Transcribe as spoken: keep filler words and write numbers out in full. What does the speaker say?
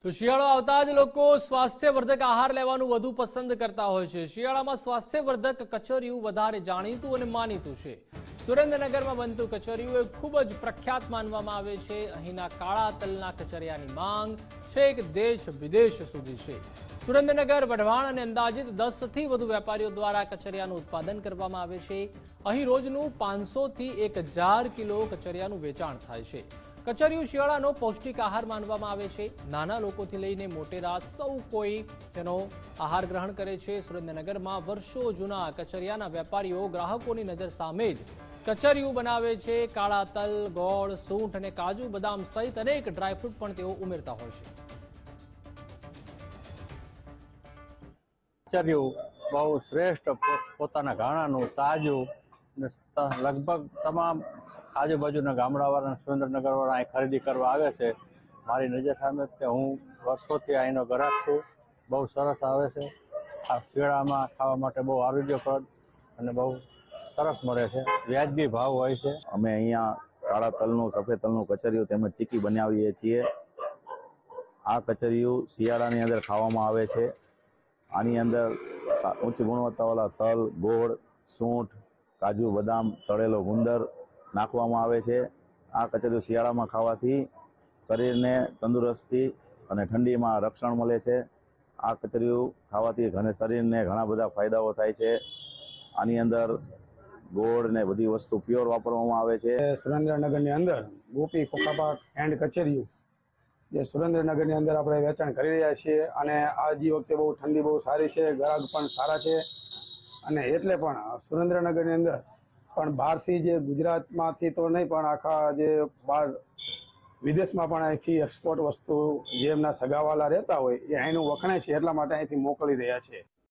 તો શિયાળો આવતા જ લોકો સ્વાસ્થ્યવર્ધક આહાર લેવાનું વધુ પસંદ કરતા હોય છે। શિયાળામાં સ્વાસ્થ્યવર્ધક કચરિયું વધારે જાણીતું અને માનીતું છે। સુરેન્દ્રનગરમાં બનતું કચરિયું એ ખૂબ જ પ્રખ્યાત માનવામાં આવે છે। અહીંના કાળા તલના કચરિયાની માંગ છેક દેશ વિદેશ સુધી છે। સુરેન્દ્રનગર, વઢવાણ અને અંદાજિત દસ થી વધુ વેપારીઓ દ્વારા કચરિયાનું ઉત્પાદન કરવામાં આવે છે। અહીં રોજનું પાંચસો થી એક હજાર કિલો કચરિયાનું વેચાણ થાય છે। કચરિયું શિયાળાનો પૌષ્ટિક આહાર માનવામાં આવે છે। નાના લોકોથી લઈને મોટેરા સૌ કોઈ તેનો આહાર ગ્રહણ કરે છે। સુરેન્દ્રનગરમાં વર્ષો જૂના કચરિયાના વેપારીઓ ગ્રાહકોની નજર સામે જ કચરિયું બનાવે છે। કાળા તલ, ગોળ, સૂંઠ અને કાજુ બદામ સહિત અનેક ડ્રાયફ્રૂટ પણ તેઓ ઉમેરતા હોય છે। કચરિયું બહુ શ્રેષ્ઠ પોતાના ઘાણાનું તાજું લગભગ તમામ આજુબાજુના ગામડાવાળા સુરેન્દ્રનગરવાળા અહીં ખરીદી કરવા આવે છે। મારી નજર સામે કે હું વર્ષોથી અહીંનો ગ્રાહક છું। બહુ સરસ આવે છે। આ શિયાળામાં ખાવા માટે બહુ આરોગ્યપ્રદ અને બહુ સરસ મળે છે। વ્યાજબી ભાવ હોય છે। અમે અહીંયા કાળા તલનું, સફેદ તલનું કચરિયું તેમજ ચીકી બનાવીએ છીએ। આ કચરિયું શિયાળાની અંદર ખાવામાં આવે છે। આની અંદર ઉચ્ચ ગુણવત્તાવાળા તલ, ગોળ, સૂંઠ, કાજુ બદામ, તળેલો ગુંદર નાખવામાં આવે છે। આ કચરિયું શિયાળામાં ખાવાથી શરીરને તંદુરસ્તી અને ઠંડીમાં રક્ષણ મળે છે। આ કચરિયું ખાવાથી ઘણા શરીરને ઘણા બધા ફાયદાઓ થાય છે। આની અંદર ગોળ ને બધી વસ્તુ પ્યોર વાપરવામાં આવે છે। સુરેન્દ્રનગરની અંદર ગોપી ખોખાપાક એન્ડ કચરિયું જે સુરેન્દ્રનગરની અંદર આપણે વેચાણ કરી રહ્યા છીએ અને આજી વખતે બહુ ઠંડી બહુ સારી છે, ગ્રાહક પણ સારા છે અને એટલે પણ સુરેન્દ્રનગરની અંદર પણ બહારથી જે ગુજરાતમાંથી તો નહીં પણ આખા જે બહાર વિદેશમાં પણ અહીંથી એક્સપોર્ટ વસ્તુ જે એમના સગાવાલા રહેતા હોય એ અહીંનું વખણાય છે, એટલા માટે અહીંથી મોકલી રહ્યા છે।